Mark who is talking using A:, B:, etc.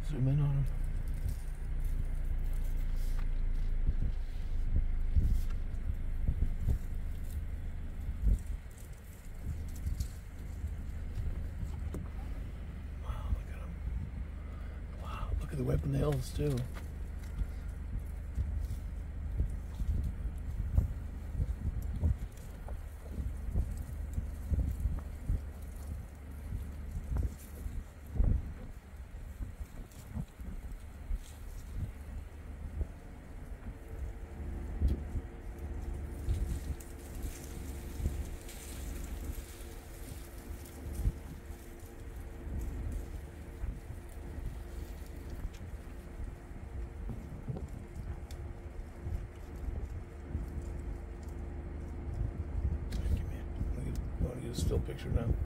A: Zoom in on him. Wow, look at him. Wow, look at the whip nails too. Still picture now.